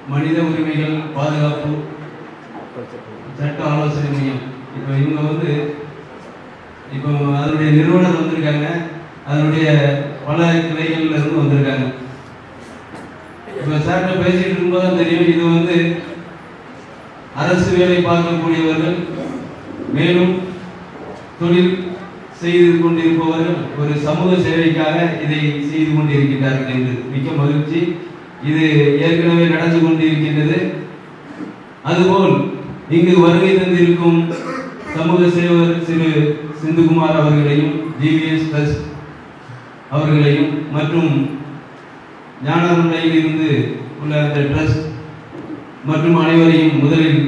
மனித உரிமைகள் பாதுகாப்பு சட்ட ஆலோசனை மையம். இப்போ இவங்க இப்போ அதனுடைய நிறுவனர் வந்திருக்காங்க, அதனுடைய பல கிளைகள்ல இருந்து வந்திருக்காங்க. இப்போ சார்கிட்ட பேசிட்டு இருக்கும்போது தெரியும், இது அரசு வேலை பார்க்கக்கூடியவர்கள், மேலும் தொழில் செய்து கொண்டிருப்பவர்கள் ஒரு சமூக சேவைக்காக இதை செய்து கொண்டிருக்கிறார்கள் என்று மிக்க மகிழ்ச்சி. இது ஏற்கனவே நடந்து கொண்டிருக்கின்றது. அதுபோல் இங்கு வருகை தந்திருக்கும் சமூக சேவகர் திரு சிந்துகுமார் அவர்களையும், ஜிவிஎஸ் ட்ரஸ்ட் அவர்களையும் மற்றும் ஞானநிலையில் இருந்து உள்ள அந்த ட்ரஸ்ட் மற்றும் அனைவரையும் முதலில்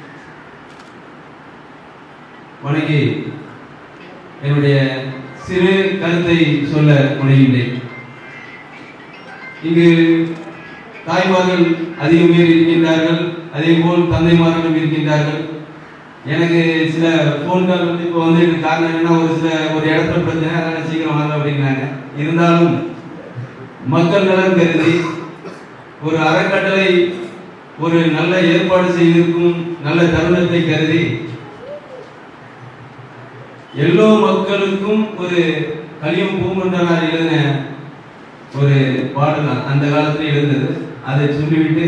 வணங்கி என்னுடைய சிறு கருத்தை சொல்ல முனைகின்றேன். இங்கு தாய்மார்கள் அதிகம் பேர் இருக்கின்றார்கள், அதே போல் தந்தைமார்களும் இருக்கின்றார்கள். எனக்கு சில போன் கால் இப்போ காரணம் என்னன்னா, ஒரு இடத்துல பிரச்சனை, அதனால சீக்கிரம் வாங்க அப்படிங்கிறாங்க. இருந்தாலும் மக்கள் நலன் கருதி ஒரு அறக்கட்டளை ஒரு நல்ல ஏற்பாடு செய்திருக்கும் நல்ல தருணத்தை கருதி எல்லோ மக்களுக்கும் ஒரு கலியம் பூங்குன்றனார் எழுதின ஒரு பாடல் அந்த காலத்தில் எழுந்தது. அதை சொல்லிவிட்டு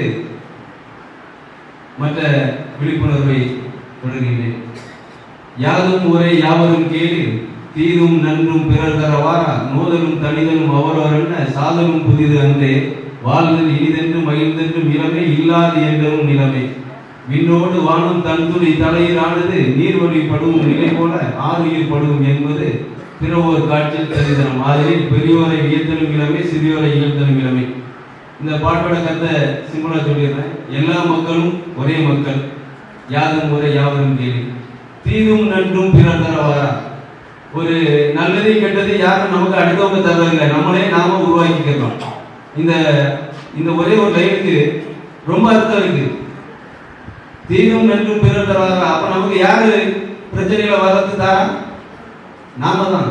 மற்ற விழிப்புணர்வை தொடர்கின்றேன். யாதும் ஊரே யாவரும் கேளு, தீதும் நன்றும் பிறர் தரவாரா, நோதலும் தனிதலும் அவரவரென்ன சாதலும் புதிது அன்றே, வாழ்தல் இனிதென்று மகிழ்ந்தென்று நிலைமை இல்லாது என்றும் நிலைமை, விண்ணோடு வானம் தன்துளி தலையிலானது நீர்வழி படுவும் நிலை போல ஆறுயிர் படுவும் என்பது பிறவோர் காட்சியில் தரிதனம். ஆதலில் பெரியோரை வியத்தலும் இளமை, சிறியோரை இயல்தலும் இளமை. இந்த பாட்டோட கருத்தை சிம்பிளா சொல்லிடுறேன். எல்லா மக்களும் ஒரே மக்கள், யாதும் ஒரே யாவரும் கேள்வி, தீதும் நன்றும் பிறர் தரவாரா. ஒரு நல்லது கெட்டது யாரும் நமக்கு அடுத்தவங்க தரவில்லை, நம்மளே நாம உருவாக்கிக்கிறோம். இந்த ஒரே ஒரு லைனுக்கு ரொம்ப அர்த்தம் இருக்கு. தீதும் நன்றும் பிறர் தரவாரா. அப்ப நமக்கு யாரு பிரச்சனைகளை வளர்த்து தாரா? நாம தான்.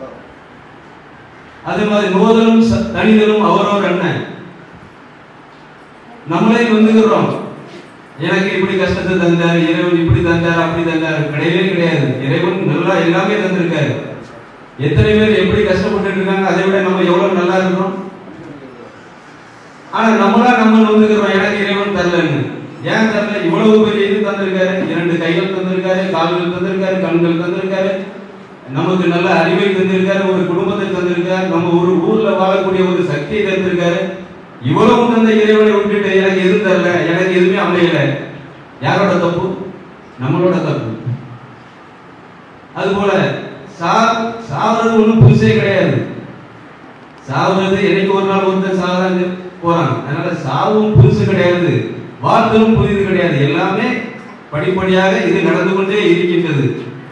அதே மாதிரி நோதலும் தனிதலும் அவரவர் அண்ணன், நம்மளே வந்துக்கிறோம். எனக்கு இப்படி கஷ்டத்தை தந்தார் இறைவன், இப்படி தந்தார் அப்படி தந்தார், கிடையவே கிடையாது. இறைவன் நல்லா எல்லாமே தந்திருக்காரு. எத்தனை பேர் எப்படி கஷ்டப்பட்டு இருக்காங்க, அதை விட நம்ம எவ்வளவு நல்லா இருக்கிறோம். ஆனா நம்ம வந்துக்கிறோம், எனக்கு இறைவன் தரலன்னு. ஏன் தரல? இவ்வளவு பெரிய இது தந்திருக்காரு, 2 கைகள் தந்திருக்காரு, கால்கள் தந்திருக்காரு, கண்கள் தந்திருக்காரு, நமக்கு நல்ல அறிவை தந்திருக்காரு, ஒரு குடும்பத்தை தந்திருக்காரு, நம்ம ஒரு ஊர்ல வாழக்கூடிய ஒரு சக்தியை தந்திருக்காரு. இவ்வளவு தந்த இறைவனை விட்டுட்டு எனக்கு எதுவும் தரல, எனக்கு எதுவுமே அமையல. யாரோட தப்பு? நம்மளோட தப்பு. அதுபோல சாவுறது ஒண்ணும் புதுசே கிடையாது. சாவுறது என்னைக்கு ஒரு நாள் ஒருத்தர் சாவுறாங்க போறாங்க. அதனால சாவும் புதுசு கிடையாது, வாழ்த்தலும் புதிது கிடையாது. எல்லாமே படிப்படியாக இது நடந்து கொண்டே இருக்கின்றது.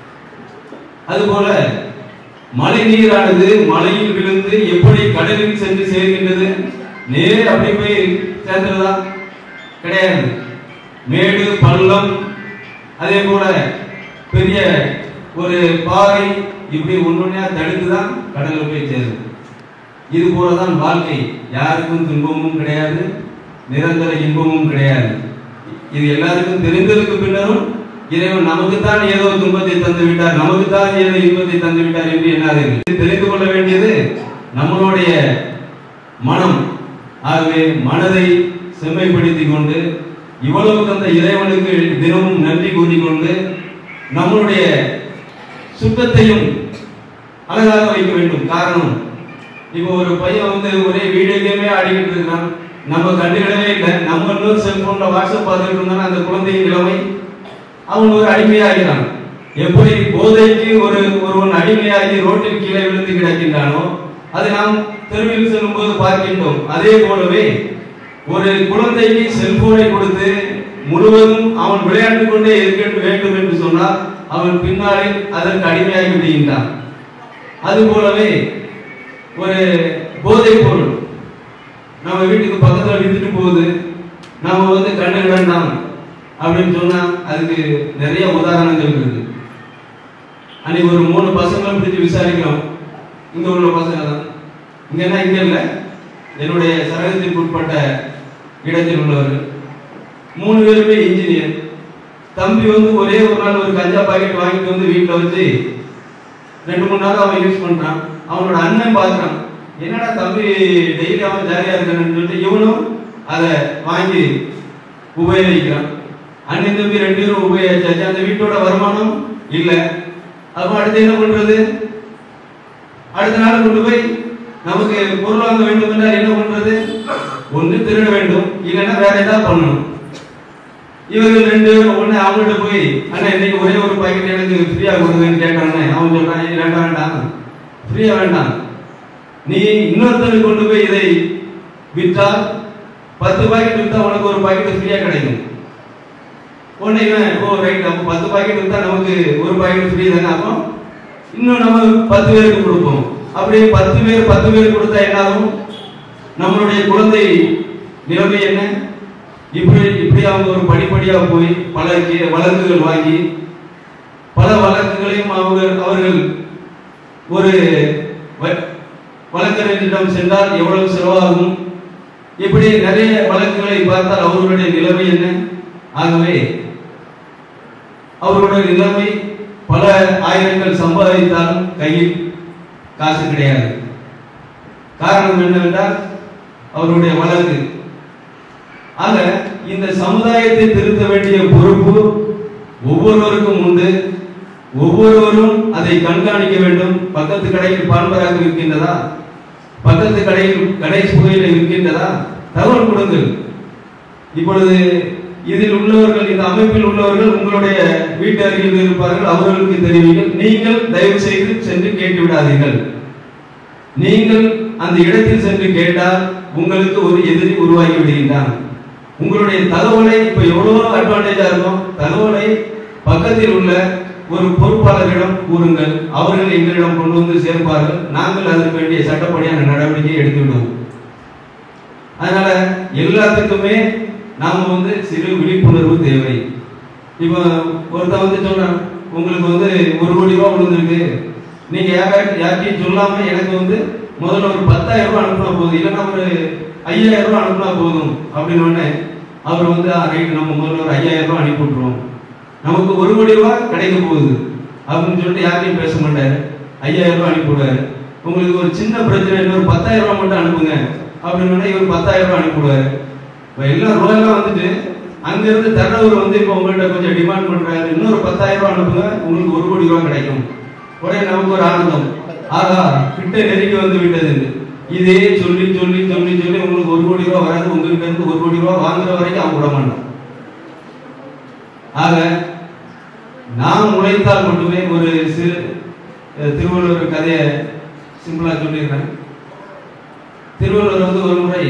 அதுபோல மழை நீரானது மலையில் விழுந்து எப்படி கடலில் சென்று சேர்கின்றது? நேர் அப்படி போய் சேர்ந்துறதா? கிடையாது. மேடு பள்ளம், அதே போல பெரிய ஒரு பாறை, இப்படி ஒன்னொன்னா தடுத்துதான் கடலில் போய் சேருது. இது போலதான் வாழ்க்கை. யாருக்கும் துன்பமும் கிடையாது, நிரந்தர இன்பமும் கிடையாது. இது எல்லாருக்கும் தெரிந்ததுக்கு பின்னரும் இறைவன் நமக்குத்தான் ஏதோ துன்பத்தை தந்து விட்டார், நமக்குத்தான் ஏதோ இன்பத்தை தந்து விட்டார் என்று எண்ணாதீர்கள். தெரிந்து கொள்ள வேண்டியது நம்மளுடைய மனம். ஆகவே மனதை செம்மைப்படுத்திக் கொண்டு இவ்வளவு தந்த இறைவனுக்கு தினமும் நன்றி கூறிக்கொண்டு நம்மளுடைய சுத்தத்தையும் அழகாக வைக்க வேண்டும். காரணம், இப்போ ஒரு பையன் ஒரே வீடியோ கேமே ஆடிக்கிட்டு இருக்கான், நம்ம கண்டுகிடவே இல்லை. நம்ம இன்னொரு செல்போன்ல வாட்ஸ்அப் பார்த்துட்டு இருந்தாலும் அந்த குழந்தையின் நிலைமை, அவன் ஒரு அடிமையாகிறான். எப்படி போதைக்கு ஒருவன் அடிமையாகி ரோட்டில் கீழே விழுந்து கிடக்கின்றானோ, அதை நாம் தெருவில் செல்லும் போது பார்க்கின்றோம். அதே போலவே ஒரு குழந்தைக்கு செல்போனை கொடுத்து முழுவதும் அவன் விளையாட்டுக் கொண்டே இருக்க வேண்டும் என்று சொன்னால் அவன் பின்னாளில் அதற்கு அடிமையாகி விடுகின்றான். அது போலவே ஒரு போதை பொருள் நம்ம வீட்டுக்கு பக்கத்துல வித்துட்டு போகுது, நம்ம கண்டு வேண்டாம் அப்படின்னு சொன்னா அதுக்கு நிறைய உதாரணங்கள் இருக்கு. அன்னைக்கு ஒரு 3 பசங்களும் பிடிச்சி விசாரிக்கிறோம். இங்க உள்ள பசங்க தான், இங்க இல்ல, என்னுடைய சரகத்திற்கு உட்பட்ட இடத்தில் உள்ளவர்கள். 3 பேருமே இன்ஜினியர். தம்பி வந்து ஒரே ஒரு நாள் ஒரு கஞ்சா பாக்கெட் வாங்கிட்டு வந்து வீட்டில் வச்சு 2-3 நாள் அவன் யூஸ் பண்றான். அவனோட அண்ணன் பார்க்கறான், என்னடா தம்பி டெய்லி அவன் ஜாலியா இருக்கான்னு சொல்லிட்டு இவனும் அதை வாங்கி உபயோகிக்கிறான். அண்ணன் தம்பி 2 பேரும் உபயோகிச்சாச்சு. அந்த வீட்டோட வருமானம் இல்லை. அப்ப அடுத்து என்ன பண்றது? அடுத்த நாள் கொண்டு போய் நமக்கு பொருள் வாங்க வேண்டும் என்றால் என்ன பண்றது? ஒன்று திருட வேண்டும், இல்லைன்னா வேற ஏதாவது பண்ணணும். இவர்கள் 2 பேரும் ஒண்ணு அவங்ககிட்ட போய், அண்ணா இன்னைக்கு ஒரே ஒரு பாக்கெட் எனக்கு ஃப்ரீயா கொடுங்கன்னு கேட்டானே. அவன் சொல்றான், வேண்டாம் ஃப்ரீயா வேண்டாம், நீ இன்னொருத்தருக்கு கொண்டு போய் இதை விற்றால் 10 பாக்கெட் விற்றா உனக்கு ஒரு பாக்கெட் ஃப்ரீயா கிடைக்கும். உடனே இவன், ஓ ரைட், அப்போ 10 பாக்கெட் விற்றா நமக்கு ஒரு பாக்கெட் ஃப்ரீ தானே, அப்போ இன்னும் நம்ம 10 பேருக்கு கொடுப்போம். அப்படியே 10 பேர் கொடுத்தா என்ன ஆகும்? நம்மளுடைய குழந்தை நிலைமை என்ன? இப்படி அவங்க ஒரு படிப்படியா போய் பல வழக்குகள் வாங்கி பல வழக்குகளையும் அவர்கள் ஒரு வழக்கறிஞரிடம் சென்றால் எவ்வளவு செலவாகும்? இப்படி நிறைய வழக்குகளை பார்த்தால் அவர்களுடைய நிலைமை என்ன? ஆகவே அவர்களுடைய நிலைமை பல ஆயிரங்கள் சம்பாதித்தாலும் கையில் காசு கிடையாது. காரணம் என்னவென்றால் அவருடைய வழக்கு. ஆக இந்த சமுதாயத்தை திருத்த வேண்டிய பொறுப்பு ஒவ்வொருவருக்கும் உண்டு. ஒவ்வொருவரும் அதை கண்காணிக்க வேண்டும். பக்கத்து கடையில் பான்பராக இருக்கின்றதா, பக்கத்து கடையில் கணேஷ் புகையில இருக்கின்றதா, தகவல் கொடுங்கள். இப்பொழுது இதில் உள்ளவர்கள், இந்த அமைப்பில் உள்ளவர்கள் உங்களுடைய வீட்டு அருகில் இருப்பார்கள், அவர்களுக்கு தெரிவிங்கள். நீங்கள் தயவு செய்து சென்று கேட்டு விடாதீர்கள். நீங்கள் அந்த இடத்தில் சென்று கேட்டால் உங்களுக்கு ஒரு எதிரி உருவாகி விடுகின்றான். உங்களுடைய தகவலை இப்ப எவ்வளவோ அட்வான்டேஜா இருக்கும், தகவலை பக்கத்தில் உள்ள ஒரு பொறுப்பாளரிடம் கூறுங்கள். அவர்கள் எங்களிடம் கொண்டு வந்து சேர்ப்பார்கள். நாங்கள் அதற்கு வேண்டிய சட்டப்படியான நடவடிக்கையை எடுத்து விடுவோம். அதனால எல்லாத்துக்குமே நாம வந்து சிறு விழிப்புணர்வு தேவை. இப்ப ஒருத்தர் வந்து சொல்றான், உங்களுக்கு வந்து 1 கோடி ரூபாய் விழுந்திருக்கு, நீங்க யார்கிட்டையும் சொல்லாம எனக்கு வந்து முதல்ல ஒரு 10,000 ரூபாய் அனுப்புனா போதும், இல்லைன்னா ஒரு 5,000 ரூபாய் அனுப்புனா போதும் அப்படின்னு உடனே அவர் வந்து ரைட், நம்ம முதல்ல ஒரு 5,000 ரூபாய் அனுப்பி விட்டுருவோம், நமக்கு 1 கோடி ரூபாய் கிடைக்க போகுது அப்படின்னு சொல்லிட்டு யார்கிட்டையும் பேச மாட்டாரு. 5,000 ரூபாய் அனுப்பி விடுவாரு. உங்களுக்கு ஒரு சின்ன பிரச்சனை, இன்னொரு 10,000 ரூபாய் மட்டும் அனுப்புங்க அப்படின்னு இவர் 10,000 ரூபாய் அனுப்பி விடுவாரு. இப்போ எல்லாம் ரூபாயெல்லாம் வந்துட்டு அங்கிருந்து தர்றவர் வந்து இப்போ உங்கள்கிட்ட கொஞ்சம் டிமாண்ட் பண்றாரு, இன்னொரு 10,000 ரூபாய் அனுப்புங்க, உங்களுக்கு 1 கோடி ரூபாய் கிடைக்கும். உடனே நமக்கு ஒரு ஆனந்தம், ஆகா கிட்ட நெருங்கி வந்து விட்டது. இதே சொல்லி சொல்லி சொல்லி சொல்லி உங்களுக்கு 1 கோடி ரூபாய் வராது, உங்ககிட்ட இருந்து 1 கோடி ரூபாய் வாங்குற வரைக்கும் அவங்க விட மாட்டோம். ஆக நாம் உழைத்தால் மட்டுமே, ஒரு சிறு திருவள்ளுவர் கதையை சிம்பிளா சொல்லிடுறேன். திருவள்ளுவர் வந்து ஒரு முறை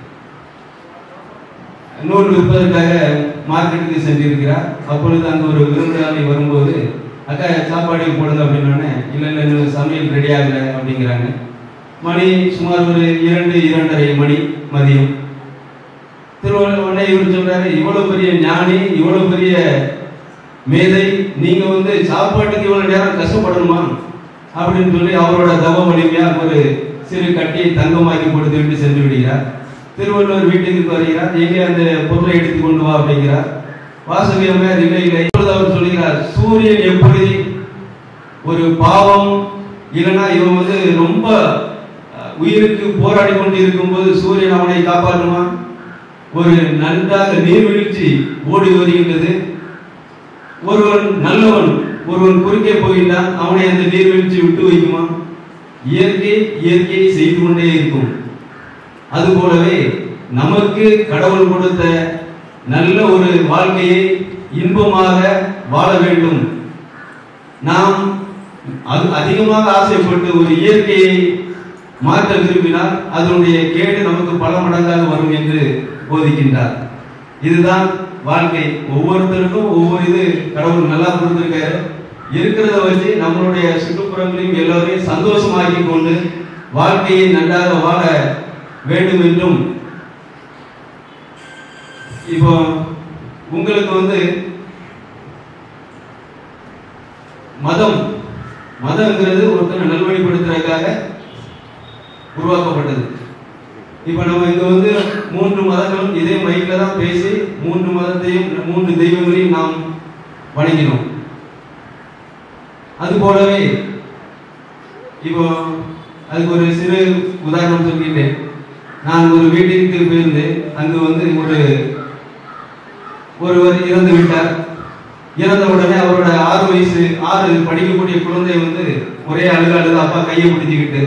நூல் விற்பதற்காக மார்க்கெட்டுக்கு சென்றிருக்கிறார். அப்பொழுது அங்க ஒரு விருந்தாளி வரும்போது, அக்கா சாப்பாடு போடுங்க அப்படின்னோடனே, இல்லை இன்னும் சமையல் ரெடி ஆகல அப்படிங்கிறாங்க. மணி சுமார் ஒரு 2-2:30 மணி மதியம். திருவள்ளுவர் இவர் சொல்றாரு, இவ்வளவு பெரிய ஞானி, இவ்வளவு பெரிய மேதை, நீங்க வந்து சாப்பாட்டுக்கு இவ்வளவு நேரம் கஷ்டப்படணுமா அப்படின்னு சொல்லி அவரோட தவ வலிமையா ஒரு சிறு கட்டியை தங்கமாக்கி கொடுத்து விட்டு சென்று விடுகிறார். திருவள்ளுவர் வீட்டுக்கு வருகிறார். எங்கே அந்த பொருளை எடுத்து கொண்டு வா அப்படிங்கிறார். வாசவியமே இல்லை இல்லை. இப்பொழுது அவர் சொல்கிறார், சூரியன் எப்படி ஒரு பாவம் இல்லைன்னா இவன் வந்து ரொம்ப உயிருக்கு போராடி கொண்டு இருக்கும் போது சூரியன் அவனை காப்பாற்றுமா? ஒரு நன்றாக நீர்வீழ்ச்சி ஓடி வருகின்றது, ஒருவன் நல்லவன் ஒருவன் குறுக்கே போகின்றான், அவனை அந்த நீர்வீழ்ச்சி விட்டு வைக்குமா? இயற்கை செய்து கொண்டே இருக்கும். அதுபோலவே நமக்கு கடவுள் கொடுத்த நல்ல ஒரு வாழ்க்கையை இன்பமாக வாழ வேண்டும். நாம் அதிகமாக ஆசைப்பட்டு ஒரு இயற்கையை மாற்ற விரும்பினால் அதனுடைய கேடு நமக்கு பல மடங்காக வரும் என்று போதிக்கின்றார். இதுதான் வாழ்க்கை. ஒவ்வொருத்தருக்கும் ஒவ்வொரு இது கடவுள் நல்லா கொடுத்திருக்காரு. இருக்கிறத வச்சு நம்மளுடைய சுற்றுப்புறங்களையும் எல்லோரையும் சந்தோஷமாக்கி கொண்டு வாழ்க்கையை நன்றாக வாழ வேண்டும் என்றும், இப்போ உங்களுக்கு வந்து மதம்ங்கிறது ஒருத்தனை நல்வழிப்படுத்துறதுக்காக உருவாக்கப்பட்டது. இப்ப நம்ம இங்க வந்து 3 மதங்களும் இதே மைக்ல தான் பேசி 3 மதத்தை வணங்கினோம். அது போலவே இப்போ அதுக்கு ஒரு சிறு உதாரணம் சொல்லிட்டேன். நான் ஒரு வீட்டிற்கு போயிருந்தேன். அங்கு ஒருவர் இறந்து விட்டார். இறந்த உடனே அவரோட 6 படிக்கக்கூடிய குழந்தை ஒரே அழுது அப்பா கையை பிடிச்சிக்கிட்டு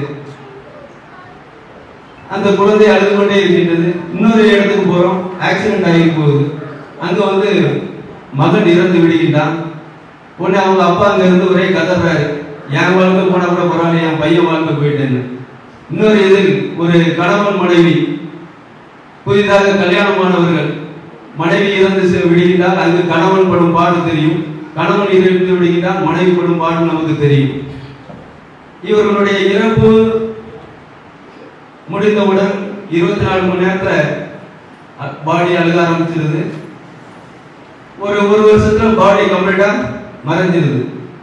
அந்த குழந்தை அழுது கொண்டே இருக்கின்றது. இன்னொரு இடத்துக்கு போறோம், ஆக்சிடென்ட் ஆகி போகுது. அங்க மகன் இறந்து விடுகின்றான். உடனே அவங்க அப்பா அங்க இருந்து ஒரே கதறாரு, என் வாழ்க்கை போனா கூட பரவாயில்ல, என் பையன் வாழ்க்கை போயிட்டேன்னு. இன்னொரு இதில் ஒரு கணவன் மனைவி, புதிதாக கல்யாணமானவர்கள், மனைவி இறந்து விடுகின்றால் அங்கு கணவன் படும் பாடு தெரியும். கணவன் இறந்து விடுகின்றால் மனைவி படும் பாடு நமக்கு தெரியும். இவர்களுடைய இறப்பு முடிந்தவுடன் 24 மணி நேரத்துல பாடி அழுக ஆரம்பிச்சிருது. ஒரு வருஷத்துல பாடி கம்ப்ளீட்டா மறைஞ்சிருது.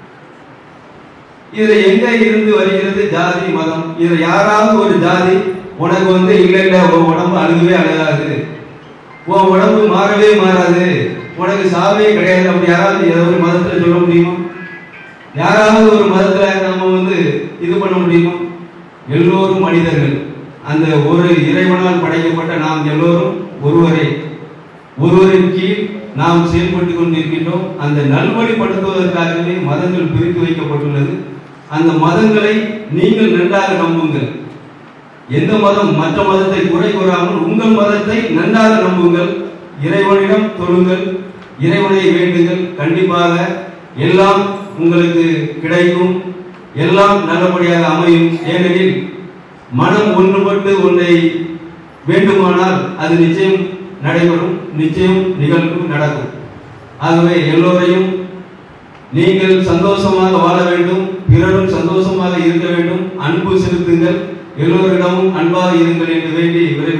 இதுல எங்க இருந்து வருகிறது ஜாதி மதம்? இதுல யாராவது ஒரு ஜாதி உனக்கு இல்ல உன் உடம்பு அழுகவே அழுகாது, உன் உடம்பு மாறவே மாறாது, உனக்கு சாவே கிடையாது அப்படி யாராவது ஏதோ ஒரு மதத்துல சொல்ல முடியுமா? யாராவது ஒரு மதத்துல நம்ம இது பண்ண முடியுமா? எல்லோரும் மனிதர்கள். அந்த ஒரு இறைவனால் படைக்கப்பட்ட நாம் எல்லோரும் ஒருவரின் கீழ் நாம் செயல்பட்டு கொண்டிருக்கின்றோம். அந்த நல்வழிப்படுத்துவதற்காகவே மதங்கள் பிரித்து வைக்கப்பட்டுள்ளது. அந்த மதங்களை நீங்கள் நன்றாக நம்புங்கள். எந்த மதம் மற்ற மதத்தை குறை கூறாமல் உங்கள் மதத்தை நன்றாக நம்புங்கள். இறைவனிடம் தொழுங்கள், இறைவனை வேண்டுங்கள். கண்டிப்பாக எல்லாம் உங்களுக்கு கிடைக்கும், எல்லாம் நல்லபடியாக அமையும். ஏனெனில் மனம் ஒன்றுபட்டு ஒன்றை வேண்டுமானால் அது நிச்சயம் நடைபெறும், நிச்சயம் நிகழ்வு நடக்கும். ஆகவே எல்லோரையும் நீங்கள் சந்தோஷமாக வாழ வேண்டும், பிறரும் சந்தோஷமாக இருக்க வேண்டும், அன்பு செலுத்துங்கள், எல்லோரிடமும் அன்பாக இருங்கள் என்று வேண்டி